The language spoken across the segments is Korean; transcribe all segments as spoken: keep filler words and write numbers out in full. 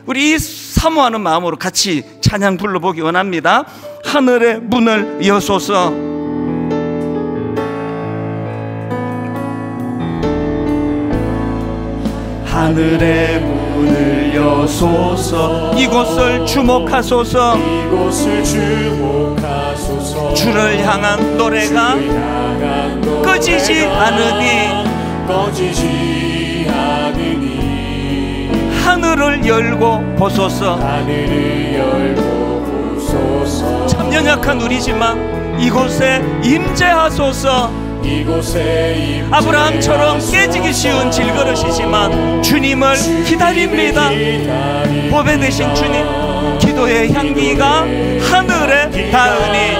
우리 이 사모하는 마음으로 같이 찬양 불러보기 원합니다. 하늘의 문을 여소서. 하늘의 문을 여소서. 이곳을 주목하소서. 이곳을 주목하소서. 주를 향한 노래가 꺼지지 않으니 꺼지지 않으니 하늘을 열고 보소서. 하늘을 열고 보소서. 참 연약한 우리지만 이곳에 임재하소서. 이곳에 아브라함처럼 깨지기 쉬운 질그릇이지만 주님을 기다립니다. 보배 되신 주님, 기도의 향기가 하늘에 닿으니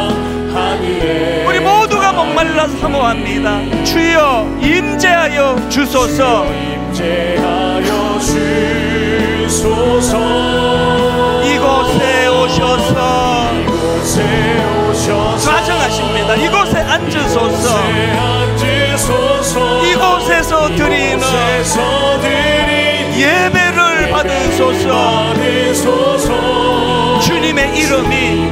우리 모두가 목말라 사모합니다. 주여 임재하여 주소서. 임재하여 주소서. 이곳에 오셔서 이곳에 오셔서 가정하십니다. 이곳에 앉으소서. 앉으소서. 이곳에서 드리는 예배를 받으소서. 받으소서. 주님의 이름이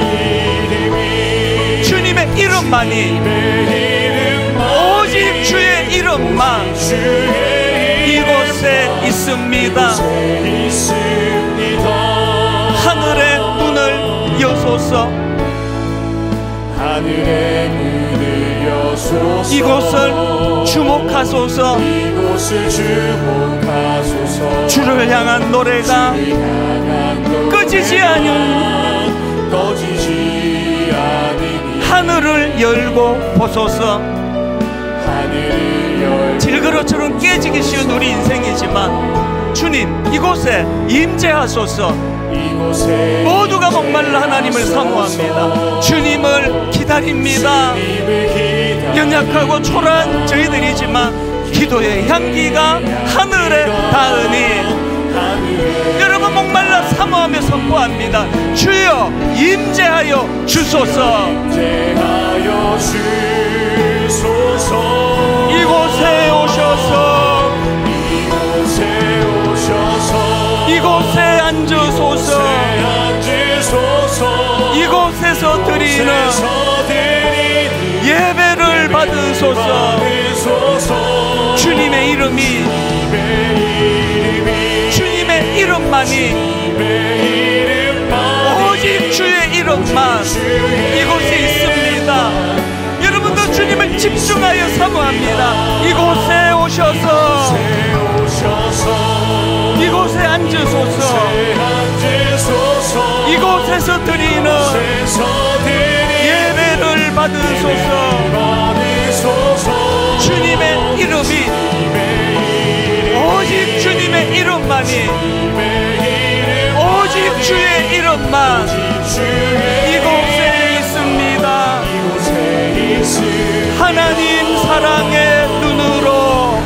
주님의 이름만이 오직 주의 이름만 이곳에 있습니다. 하늘의 문을 여소서. 하늘의 문을 여소서. 이곳을 주목하소서. 이곳을 주목하소서. 주를 향한 노래가 꺼지지 않은 꺼지지 않으니 하늘을 열고 보소서. 하늘을 열고 질그릇처럼 깨지기 쉬운 우리 인생이지만 주님 이곳에 임재하소서. 이곳에 모두가 목말라 하나님을 사모합니다. 주님을 기다립니다. 연약하고 초라한 저희들이지만 기도의 향기가 하늘에 닿으니 여러분 목말라 사모하며 선포합니다. 주여 임재하여 주소서. 임재하여 주소서. 이곳에 오셔서 이곳에 오셔서 이곳에 앉으소서. 앉으소서. 이곳에서 드리는 예배를 받으소서. 주님의 이름이 주님의 이름만이 오직 주의 이름만 이곳에 있습니다. 여러분도 주님을 집중하여 사모합니다. 이곳에 오셔서 이곳에 앉으소서. 이곳에서 드리는 예배를 받으소서. 주님의 이름이 오직 주님의 이름만이 오직 주의 이름만 이곳에 있습니다. 하나님 사랑의 눈으로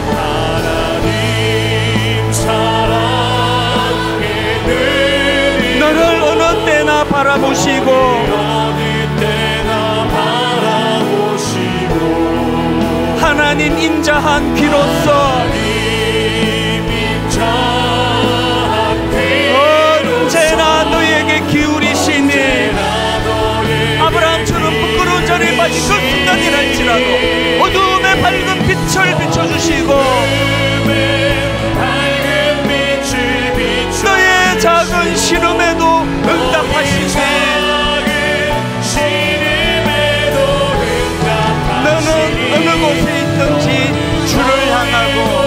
너를 어느 때나 바라보시고 하나님 인자한 귀로서 언제나 너에게 기울이시니 아브라함처럼 부끄러운 자리에 빠진 그 순간이랄지라도 어둠의 밝은 빛을 비춰주시고 너의 작은 시름에도 응답하시네. 너는 어느 곳에 있든지 주를 향하고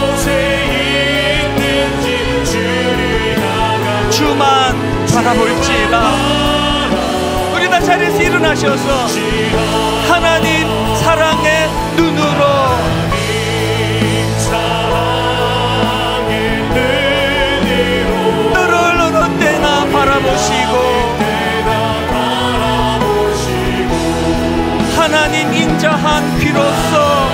주만 바라볼지라. 우리 다 자리에서 일어나셔서 하나님 사랑의 눈으로 너를 어느 때나 바라보시고 하나님 인자한 귀로서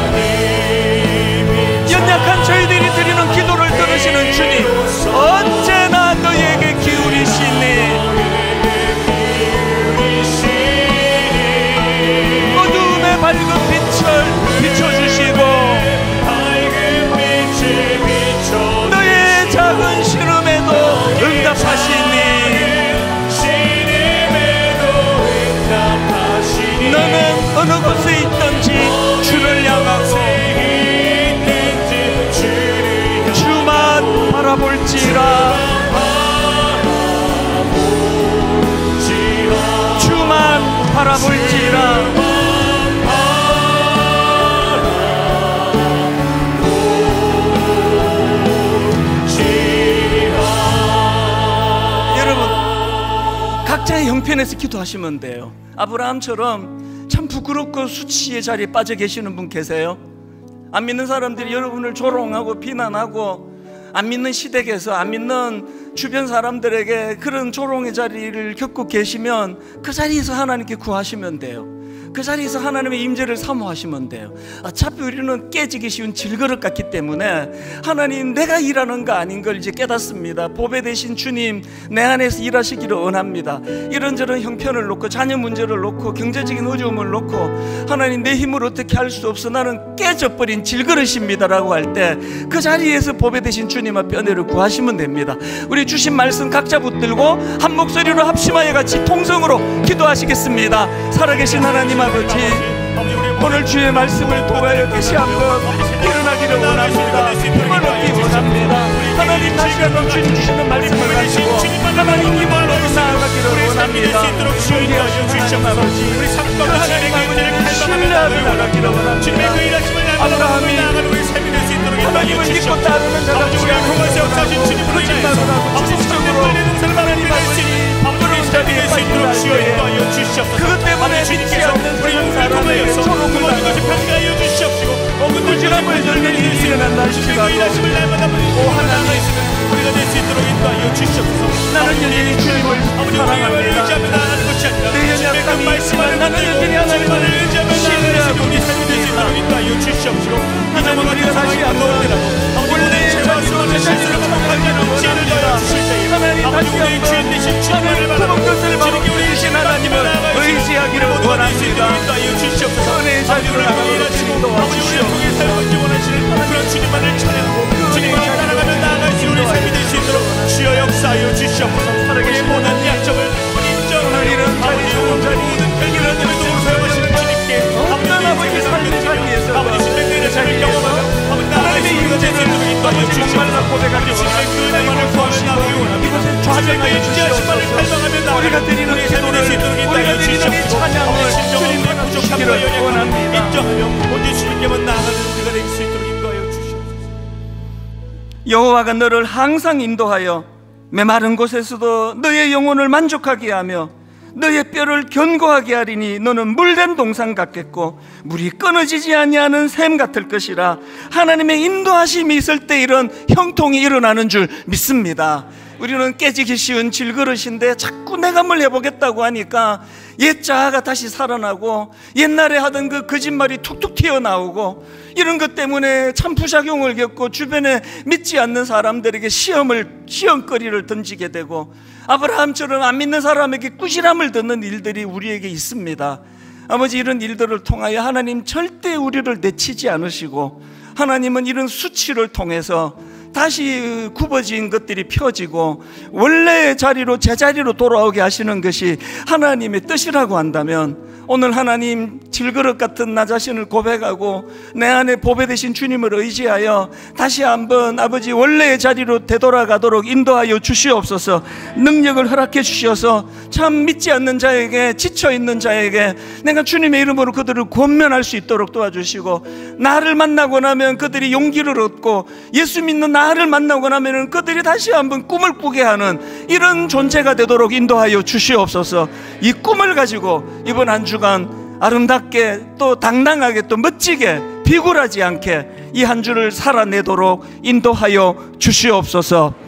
연약한 저희들이 드리는 기도를 들으시는 주님 언제나 너에게 기울이시니 어둠의 밝은 빛을 비춰주시고 너의 작은 시름에도 바라볼지라. 각자의 형편에서 기도하시면 돼요. 아브라함처럼 참 부끄럽고 수치의 자리에 빠져 계시는 분 계세요? 안 믿는 사람들이 여러분을 조롱하고 비난하고, 안 믿는 시댁에서, 안 믿는 주변 사람들에게 그런 조롱의 자리를 겪고 계시면 그 자리에서 하나님께 구하시면 돼요. 그 자리에서 하나님의 임재를 사모하시면 돼요. 어차피 우리는 깨지기 쉬운 질그릇 같기 때문에 하나님, 내가 일하는 거 아닌 걸 이제 깨닫습니다. 보배 되신 주님, 내 안에서 일하시기를 원합니다. 이런저런 형편을 놓고, 자녀 문제를 놓고, 경제적인 어려움을 놓고, 하나님 내 힘으로 어떻게 할 수 없어, 나는 깨져버린 질그릇입니다 라고 할 때 그 자리에서 보배 되신 주님 앞에 은혜를 구하시면 됩니다. 우리 주신 말씀 각자 붙들고 한 목소리로 합심하여 같이 통성으로 기도하시겠습니다. 살아계신 하나님 아버지, 오늘 주의 말씀을 통하여 다시 한번 일어나기를 원합니다. 힘을 얻기 원합니다. 하나님, 다시 한번 주님 주시는 말씀을 가지고 하나님 힘을 얻고 나아가기를 원합니다. 존귀하신 하나님 아버지, 하나님 아버지를 신뢰하며 나가기를 원합니다. 아브라함이 하나님을 믿고 따르는 자가 주님을 거짓말하고 지속적으로 하나님 아버지 부끄러운 자리에 빠지는 자리에 그것 때문에 믿지 않는 그런 사람에게 조롱을 당하고 부지런을 열면 일이 일어난다 할지라도, 오 하나님, 나는 여전히 주님을 사랑합니다. 내 연약함이 있지만 나는 여전히 하나님을 신뢰하고 믿습니다. 하나님, 우리가 다시 한번 원래의 자리로 제 자신을 회복하기를 원합니다. 하나님, 다시 한번 하나님 그런 것을 바로 우리신 하나님을 의지하기를 원합니다. 은혜의 자리로 나가도록 인도하시옵소서. 그런 주님만을 찬양하고 주님만을 따라가며 나아갈 수 있는 우리 삶이 될 수 있도록 주여 역사하여 주시옵소서. 우리의 모든 약점을 인정하여 이런 자리, 좋은 자리, 이런 일을 도우셔하시는 주님께 어떤 아버지 삶의 자리에서 아버지 신뢰의 자리를 경험하며 하나님의 임재를 아버지 목말라 고백하기 원합니다. 이곳에 좌정하여 주시옵소서. 우리가 드리는 기도를, 우리가 드리는 이 찬양을 주님 받아주시기를 원합니다. 인정하며 오직 주님께만 나아가는 우리가 될 수 있도록 인도하여 주시옵소서. 여호와가 너를 항상 인도하여 메마른 곳에서도 너의 영혼을 만족하게 하며 너의 뼈를 견고하게 하리니 너는 물된 동산 같겠고 물이 끊어지지 아니하는 샘 같을 것이라. 하나님의 인도하심이 있을 때 이런 형통이 일어나는 줄 믿습니다. 우리는 깨지기 쉬운 질그릇인데 자꾸 내감을 해보겠다고 하니까 옛 자아가 다시 살아나고 옛날에 하던 그 거짓말이 툭툭 튀어나오고, 이런 것 때문에 참 부작용을 겪고 주변에 믿지 않는 사람들에게 시험을, 시험거리를 던지게 되고, 아브라함처럼 안 믿는 사람에게 꾸지람을 듣는 일들이 우리에게 있습니다. 아버지, 이런 일들을 통하여 하나님 절대 우리를 내치지 않으시고, 하나님은 이런 수치를 통해서 다시 굽어진 것들이 펴지고 원래의 자리로, 제자리로 돌아오게 하시는 것이 하나님의 뜻이라고 한다면, 오늘 하나님 질그릇 같은 나 자신을 고백하고 내 안에 보배 되신 주님을 의지하여 다시 한번 아버지 원래의 자리로 되돌아가도록 인도하여 주시옵소서. 능력을 허락해 주셔서 참 믿지 않는 자에게, 지쳐있는 자에게 내가 주님의 이름으로 그들을 권면할 수 있도록 도와주시고, 나를 만나고 나면 그들이 용기를 얻고 예수 믿는 나를 만나고 나면 그들이 다시 한번 꿈을 꾸게 하는 이런 존재가 되도록 인도하여 주시옵소서. 이 꿈을 가지고 이번 한 주간 아름답게 또 당당하게 또 멋지게 비굴하지 않게 이 한 주를 살아내도록 인도하여 주시옵소서.